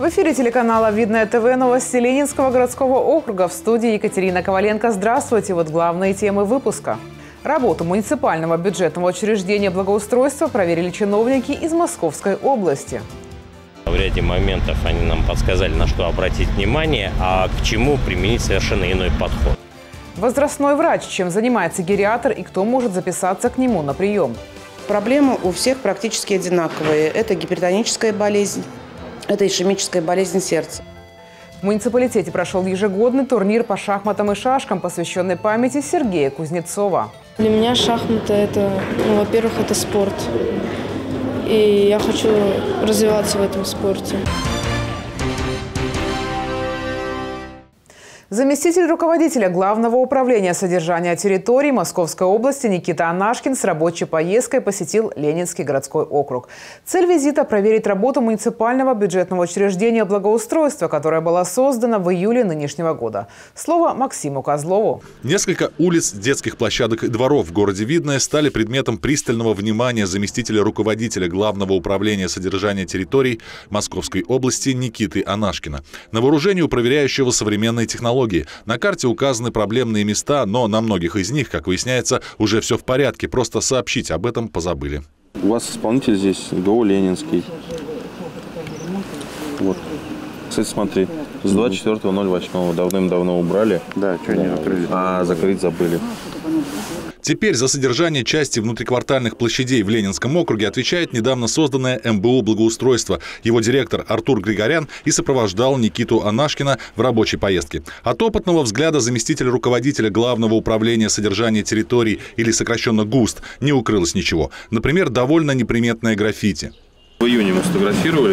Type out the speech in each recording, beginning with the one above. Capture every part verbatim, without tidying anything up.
эфире телеканала «Видное ТВ» новости Ленинского городского округа. В студии Екатерина Коваленко. Здравствуйте. Вот главные темы выпуска. Работу муниципального бюджетного учреждения благоустройства проверили чиновники из Московской области. В ряде моментов они нам подсказали, на что обратить внимание, а к чему применить совершенно иной подход. Возрастной врач. Чем занимается гериатр и кто может записаться к нему на прием? Проблемы у всех практически одинаковые. Это гипертоническая болезнь, это ишемическая болезнь сердца. В муниципалитете прошел ежегодный турнир по шахматам и шашкам, посвященный памяти Сергея Кузнецова. Для меня шахматы – это, ну, во-первых, это спорт. И я хочу развиваться в этом спорте. Заместитель руководителя Главного управления содержания территорий Московской области Никита Анашкин с рабочей поездкой посетил Ленинский городской округ. Цель визита – проверить работу муниципального бюджетного учреждения благоустройства, которое было создано в июле нынешнего года. Слово Максиму Козлову. Несколько улиц, детских площадок и дворов в городе Видное стали предметом пристального внимания заместителя руководителя Главного управления содержания территорий Московской области Никиты Анашкина. На вооружении у проверяющего современные технологии. На карте указаны проблемные места, но на многих из них, как выясняется, уже все в порядке. Просто сообщить об этом позабыли. У вас исполнитель здесь ГО «Ленинский». Вот. Кстати, смотри, с двадцать четвёртого ноль восьмого давным-давно убрали. Да, что не закрыли. А закрыть забыли. Теперь за содержание части внутриквартальных площадей в Ленинском округе отвечает недавно созданное эм бэ у «Благоустройство». Его директор Артур Григорян и сопровождал Никиту Анашкина в рабочей поездке. От опытного взгляда заместителя руководителя Главного управления содержания территорий, или сокращенно ГУСТ, не укрылось ничего. Например, довольно неприметное граффити. В июне мы сфотографировали,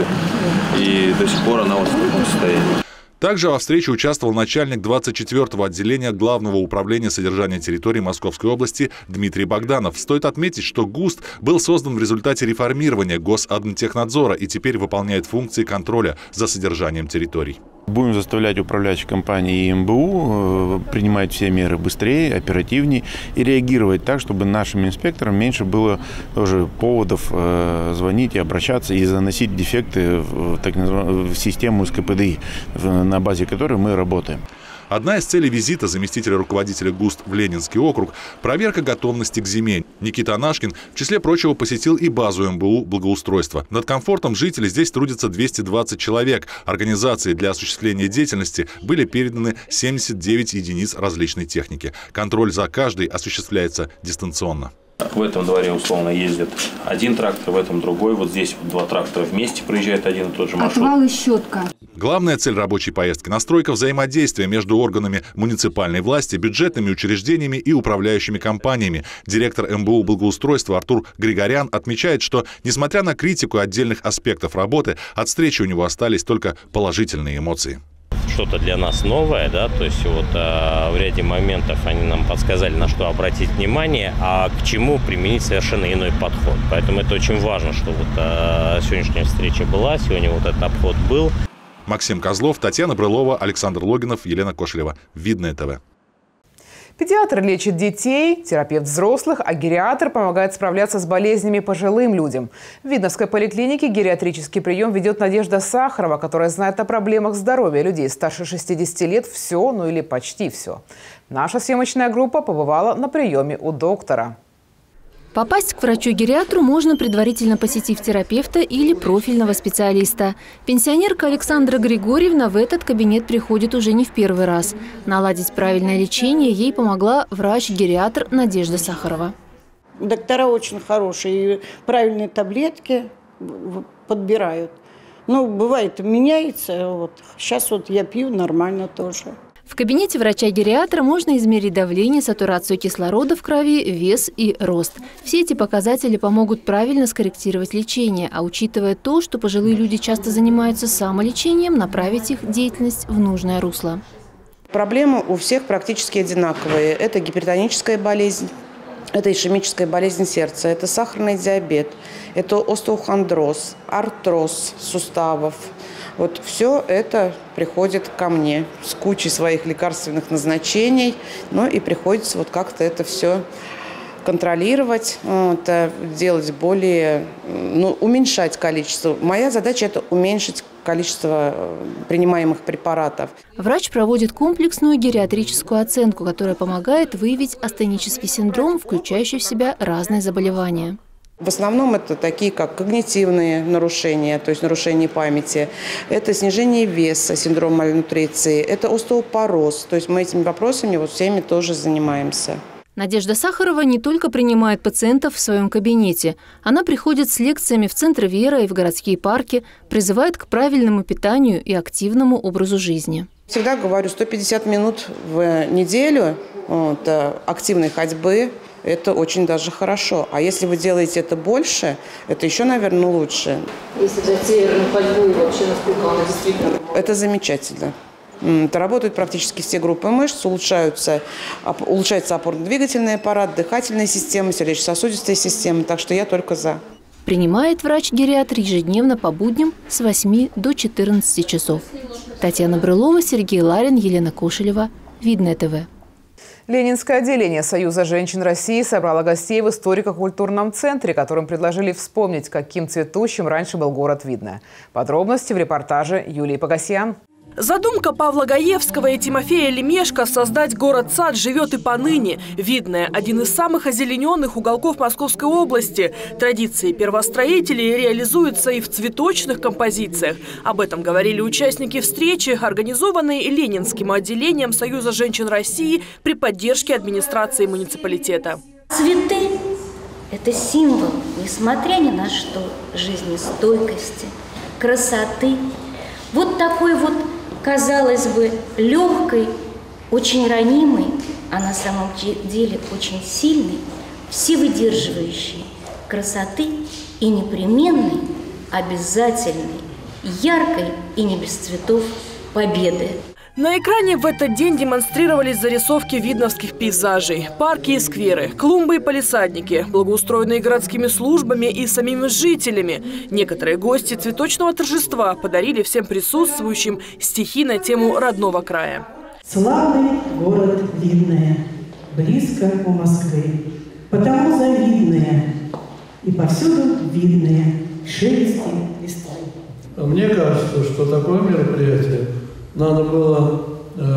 и до сих пор она вот в таком состоянии. Также во встрече участвовал начальник двадцать четвёртого отделения Главного управления содержания территорий Московской области Дмитрий Богданов. Стоит отметить, что ГУСТ был создан в результате реформирования Госадмтехнадзора и теперь выполняет функции контроля за содержанием территорий. Будем заставлять управляющие компании и эм бэ у принимать все меры быстрее, оперативнее и реагировать так, чтобы нашим инспекторам меньше было тоже поводов звонить и обращаться и заносить дефекты в, так называемую, в систему эс ка пэ дэ и, на базе которой мы работаем. Одна из целей визита заместителя руководителя ГУСТ в Ленинский округ – проверка готовности к зиме. Никита Анашкин, в числе прочего, посетил и базу эм бэ у «Благоустройство». Над комфортом жителей здесь трудятся двести двадцать человек. Организации для осуществления деятельности были переданы семьдесят девять единиц различной техники. Контроль за каждой осуществляется дистанционно. В этом дворе условно ездит один трактор, в этом другой. Вот здесь два трактора вместе проезжает один и тот же маршрут. Отвал и щетка. Главная цель рабочей поездки – настройка взаимодействия между органами муниципальной власти, бюджетными учреждениями и управляющими компаниями. Директор эм бэ у «Благоустройство» Артур Григорян отмечает, что, несмотря на критику отдельных аспектов работы, от встречи у него остались только положительные эмоции. Что-то для нас новое, да, то есть вот а, в ряде моментов они нам подсказали, на что обратить внимание, а к чему применить совершенно иной подход. Поэтому это очень важно, что вот а, сегодняшняя встреча была, сегодня вот этот обход был. Максим Козлов, Татьяна Брылова, Александр Логинов, Елена Кошелева. Видное ТВ. Педиатр лечит детей, терапевт взрослых, а гериатр помогает справляться с болезнями пожилым людям. В Видновской поликлинике гериатрический прием ведет Надежда Сахарова, которая знает о проблемах здоровья людей старше шестидесяти лет все, ну или почти все. Наша съемочная группа побывала на приеме у доктора. Попасть к врачу-гериатру можно, предварительно посетив терапевта или профильного специалиста. Пенсионерка Александра Григорьевна в этот кабинет приходит уже не в первый раз. Наладить правильное лечение ей помогла врач-гериатр Надежда Сахарова. Доктора очень хорошие, правильные таблетки подбирают. Ну, бывает, меняется. Вот. Сейчас вот я пью нормально тоже. В кабинете врача-гериатра можно измерить давление, сатурацию кислорода в крови, вес и рост. Все эти показатели помогут правильно скорректировать лечение, а учитывая то, что пожилые люди часто занимаются самолечением, направить их деятельность в нужное русло. Проблемы у всех практически одинаковые. Это гипертоническая болезнь, это ишемическая болезнь сердца, это сахарный диабет, это остеохондроз, артроз суставов. Вот все это приходит ко мне с кучей своих лекарственных назначений, ну и приходится вот как-то это все контролировать, вот, делать более, ну, уменьшать количество. Моя задача – это уменьшить количество принимаемых препаратов. Врач проводит комплексную гериатрическую оценку, которая помогает выявить астенический синдром, включающий в себя разные заболевания. В основном это такие, как когнитивные нарушения, то есть нарушение памяти, это снижение веса, синдром мальнутриции, это остеопороз. То есть мы этими вопросами вот всеми тоже занимаемся. Надежда Сахарова не только принимает пациентов в своем кабинете. Она приходит с лекциями в Центр Вера и в городские парки, призывает к правильному питанию и активному образу жизни. Всегда говорю, сто пятьдесят минут в неделю вот, активной ходьбы – это очень даже хорошо. А если вы делаете это больше, это еще, наверное, лучше. Если взять северную ходьбу, вообще насколько она действительно… Это замечательно. Это работают практически все группы мышц, улучшаются, улучшается опорно-двигательный аппарат, дыхательная система, сердечно-сосудистая система. Так что я только за. Принимает врач-гериатр ежедневно по будням с восьми до четырнадцати часов. Татьяна Брылова, Сергей Ларин, Елена Кошелева. Видное ТВ. Ленинское отделение Союза женщин России собрало гостей в историко-культурном центре, которым предложили вспомнить, каким цветущим раньше был город Видное. Подробности в репортаже Юлии Погосян. Задумка Павла Гаевского и Тимофея Лемешко создать город-сад живет и поныне. Видное – один из самых озелененных уголков Московской области. Традиции первостроителей реализуются и в цветочных композициях. Об этом говорили участники встречи, организованной Ленинским отделением Союза женщин России при поддержке администрации муниципалитета. Цветы – это символ, несмотря ни на что, жизнестойкости, красоты. Вот такой вот, казалось бы, легкой, очень ранимой, а на самом деле очень сильной, всевыдерживающей красоты и непременной, обязательной, яркой и не без цветов победы. На экране в этот день демонстрировались зарисовки видновских пейзажей. Парки и скверы, клумбы и палисадники, благоустроенные городскими службами и самими жителями. Некоторые гости цветочного торжества подарили всем присутствующим стихи на тему родного края. Славный город Видное, близко у Москвы, потому завидное и повсюду видное шелести листвы. Мне кажется, что такое мероприятие надо было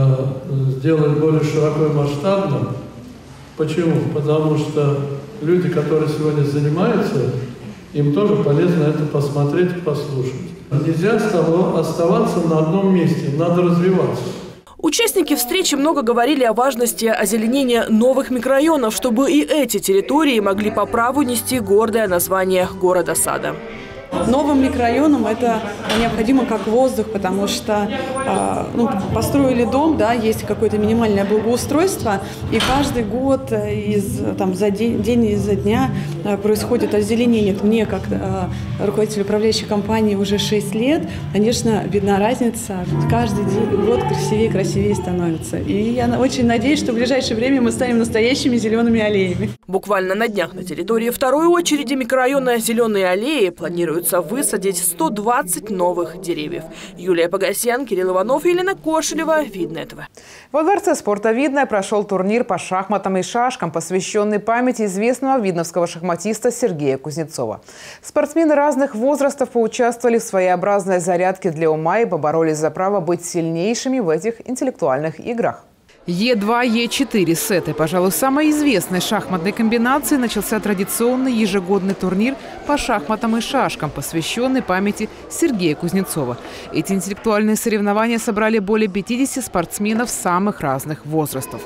э, сделать более широко и масштабно. Почему? Потому что люди, которые сегодня занимаются, им тоже полезно это посмотреть и послушать. Нельзя оставаться на одном месте, надо развиваться. Участники встречи много говорили о важности озеленения новых микрорайонов, чтобы и эти территории могли по праву нести гордое название города-сада. Новым микрорайонам это необходимо как воздух, потому что э, ну, построили дом, да, есть какое-то минимальное благоустройство, и каждый год из, там, за день, день изо дня э, происходит озеленение. Мне, как э, руководитель управляющей компании, уже шесть лет, конечно, видна разница. Каждый день, год красивее и красивее становится. И я очень надеюсь, что в ближайшее время мы станем настоящими зелеными аллеями. Буквально на днях на территории второй очереди микрорайона «Зеленые аллеи» планируют высадить сто двадцать новых деревьев. Юлия Погосян, Кирилл Иванов, Елена Кошелева. Видное ТВ. Во Дворце спорта «Видное» прошел турнир по шахматам и шашкам, посвященный памяти известного видновского шахматиста Сергея Кузнецова. Спортсмены разных возрастов поучаствовали в своеобразной зарядке для ума и поборолись за право быть сильнейшими в этих интеллектуальных играх. Е два Е четыре с этой, пожалуй, самой известной шахматной комбинации начался традиционный ежегодный турнир по шахматам и шашкам, посвященный памяти Сергея Кузнецова. Эти интеллектуальные соревнования собрали более пятидесяти спортсменов самых разных возрастов.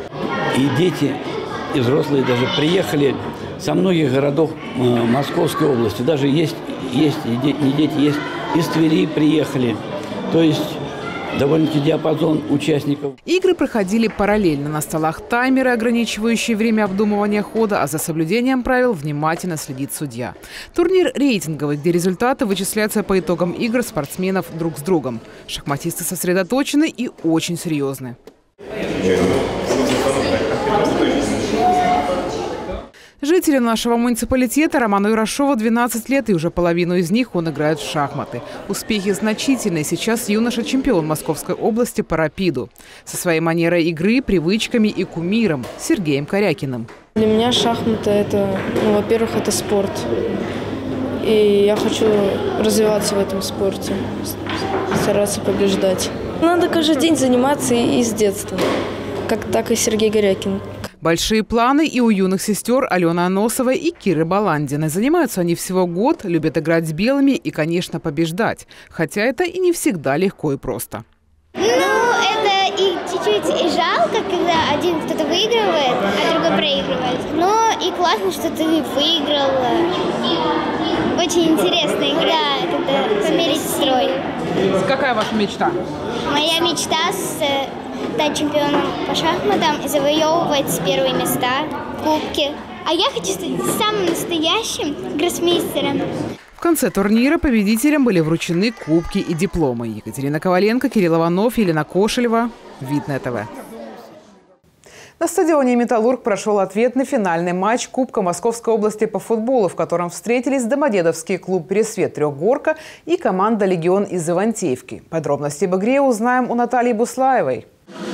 И дети, и взрослые даже приехали со многих городов Московской области. Даже есть, есть не дети, есть из Твери приехали. То есть довольно-таки диапазон участников. Игры проходили параллельно. На столах таймеры, ограничивающие время обдумывания хода, а за соблюдением правил внимательно следит судья. Турнир рейтинговый, где результаты вычисляются по итогам игр спортсменов друг с другом. Шахматисты сосредоточены и очень серьезны. Жителям нашего муниципалитета Роману Юрашову двенадцать лет, и уже половину из них он играет в шахматы. Успехи значительные. Сейчас юноша чемпион Московской области по рапиду. Со своей манерой игры, привычками и кумиром Сергеем Корякиным. Для меня шахматы – это, ну, во-первых, это спорт. И я хочу развиваться в этом спорте, стараться побеждать. Надо каждый день заниматься и с детства, как так и Сергей Горякин. Большие планы и у юных сестер Алены Аносовой и Киры Баландиной. Занимаются они всего год, любят играть с белыми и, конечно, побеждать. Хотя это и не всегда легко и просто. Ну, это и чуть-чуть и жалко, когда один кто-то выигрывает, а другой проигрывает. Но и классно, что ты выиграла. Очень интересная игра, когда померить строй. Какая ваша мечта? Моя мечта – стать чемпионом по шахматам и завоевывать первые места, кубки. А я хочу стать самым настоящим гроссмейстером. В конце турнира победителям были вручены кубки и дипломы. Екатерина Коваленко, Кирилл Иванов, Елена Кошелева. Видное ТВ. На стадионе «Металлург» прошел ответный финальный матч Кубка Московской области по футболу, в котором встретились Домодедовский клуб «Пересвет» Трехгорка и команда «Легион» из Ивантеевки. Подробности об игре узнаем у Натальи Буслаевой.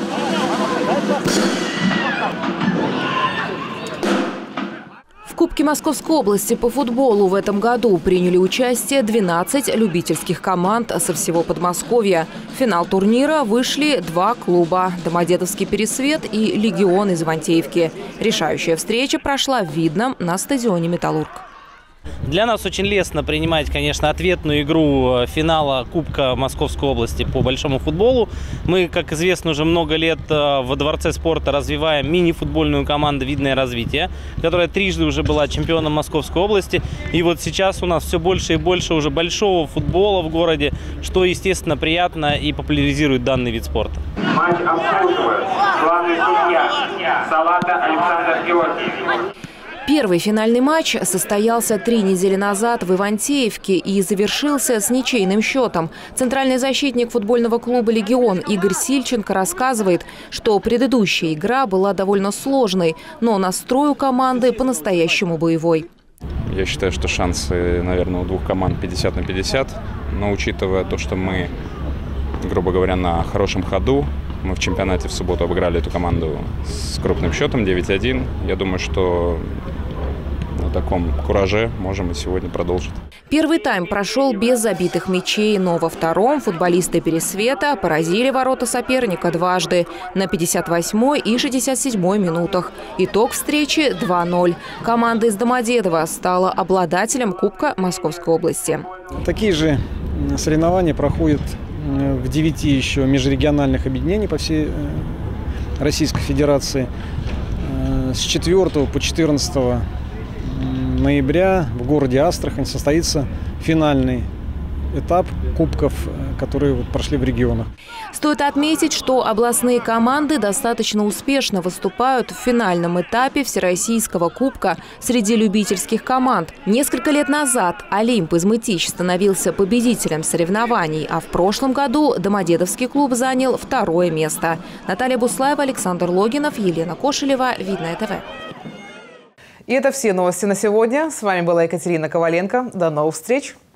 В Кубке Московской области по футболу в этом году приняли участие двенадцать любительских команд со всего Подмосковья. В финал турнира вышли два клуба – Домодедовский «Пересвет» и «Легион» из Ивантеевки. Решающая встреча прошла в Видном на стадионе «Металлург». Для нас очень лестно принимать, конечно, ответную игру финала Кубка Московской области по большому футболу. Мы, как известно, уже много лет во Дворце спорта развиваем мини-футбольную команду «Видное развитие», которая трижды уже была чемпионом Московской области. И вот сейчас у нас все больше и больше уже большого футбола в городе, что, естественно, приятно и популяризирует данный вид спорта. Матч обслуживает главный судья Салата Александр Георгиевич. Первый финальный матч состоялся три недели назад в Ивантеевке и завершился с ничейным счетом. Центральный защитник футбольного клуба «Легион» Игорь Сильченко рассказывает, что предыдущая игра была довольно сложной, но настрой у команды по-настоящему боевой. Я считаю, что шансы, наверное, у двух команд пятьдесят на пятьдесят, но учитывая то, что мы, грубо говоря, на хорошем ходу, мы в чемпионате в субботу обыграли эту команду с крупным счетом девять один. Я думаю, что на таком кураже можем и сегодня продолжить. Первый тайм прошел без забитых мячей, но во втором футболисты «Пересвета» поразили ворота соперника дважды на пятьдесят восьмой и шестьдесят седьмой минутах. Итог встречи два ноль. Команда из Домодедова стала обладателем Кубка Московской области. Такие же соревнования проходят в девяти еще межрегиональных объединений по всей Российской Федерации. С четвёртого по четырнадцатое ноября в городе Астрахань состоится финальный этап кубков, которые вот прошли в регионах. Стоит отметить, что областные команды достаточно успешно выступают в финальном этапе Всероссийского кубка среди любительских команд. Несколько лет назад «Олимп» из Мытищ становился победителем соревнований, а в прошлом году Домодедовский клуб занял второе место. Наталья Буслаева, Александр Логинов, Елена Кошелева. Видное ТВ. И это все новости на сегодня. С вами была Екатерина Коваленко. До новых встреч!